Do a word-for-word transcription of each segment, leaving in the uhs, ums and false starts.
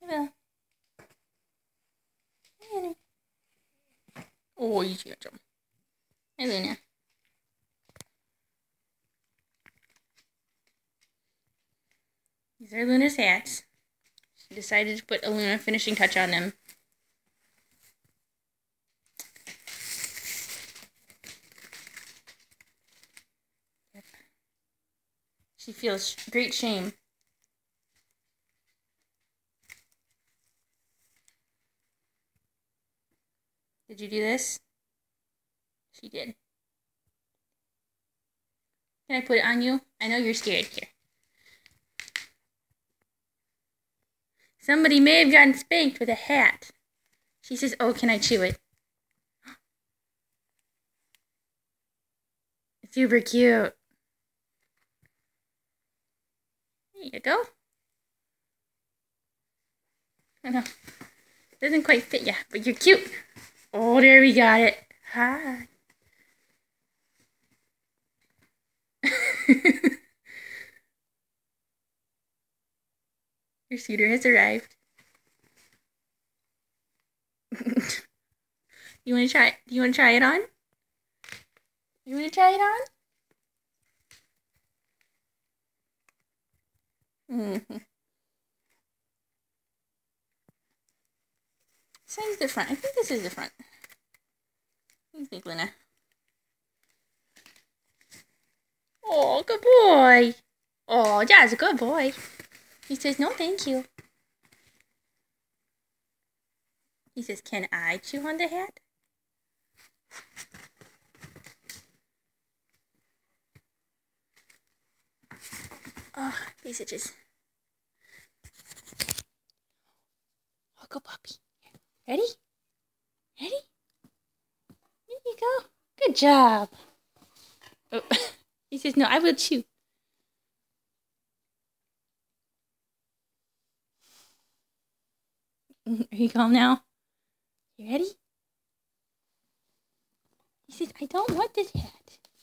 Yeah. Yeah. Oh, you can't jump. Hey, Luna. These are Luna's hats. She decided to put a Luna finishing touch on them. Yep. She feels great shame. Did you do this? She did. Can I put it on you? I know you're scared. Here. Somebody may have gotten spanked with a hat. She says, oh, can I chew it? It's super cute. There you go. I know. Doesn't quite fit you, but you're cute. Oh, there we got it. Hi. Your suitor has arrived. You want to try? Do you want to try it on? You want to try it on? Mm-hmm. Size the front. I think this is the front. What do you think, Luna? Oh, good boy. Oh, Dad's a good boy. He says, no, thank you. He says, can I chew on the hat? Oh, these itches. Oh, go puppy. Ready? Ready? There you go. Good job. Oh. He says, no, I will chew. Are you calm now? You ready? He says, I don't want this hat.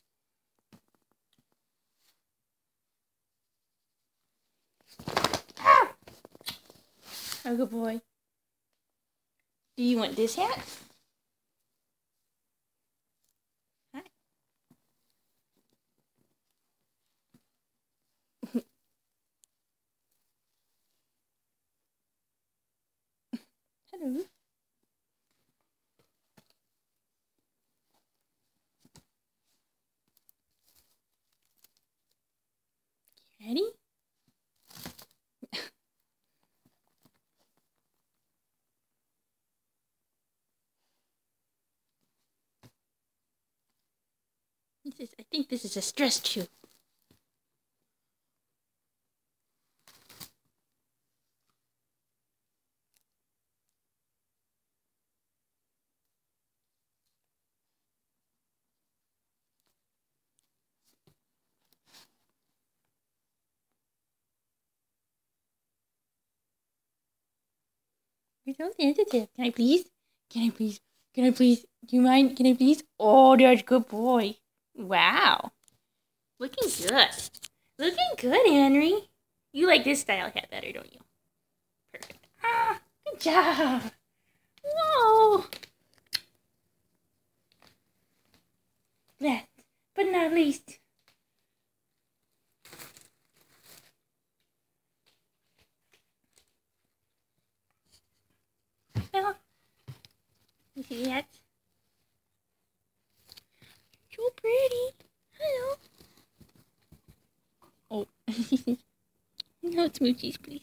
Ah! Oh, good boy. Do you want this hat? Hi. Hello. Ready? He says, I think this is a stress chew. You're so sensitive. Can I please? Can I please? Can I please? Do you mind? Can I please? Oh, that's a good boy. Wow. Looking good. Looking good, Henry. You like this style hat better, don't you? Perfect. Ah, good job. Whoa. Last but not least. Well, you see that? So pretty. Hello. Oh. No smoochies, please.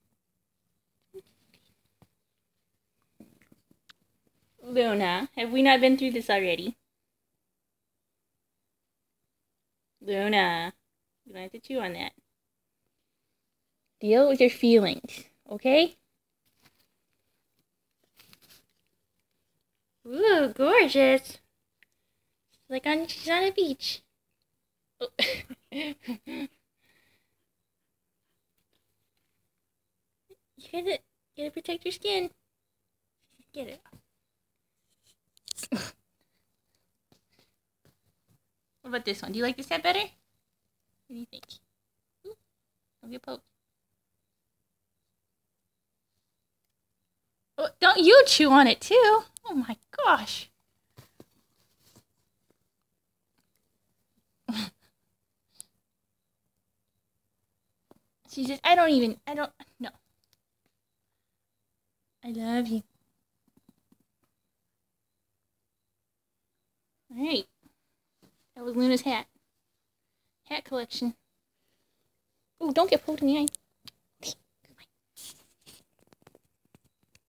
Luna, have we not been through this already? Luna, you don't have to chew on that. Deal with your feelings, okay? Ooh, gorgeous. Like on, she's on a beach. Oh. You gotta, you gotta protect your skin. Get it. What about this one? Do you like this hat better? What do you think? Ooh, don't get poked. Oh, don't you chew on it too? Oh my gosh. She says, I don't even, I don't, no. I love you. Alright. That was Luna's hat. Hat collection. Oh, don't get poked in the eye.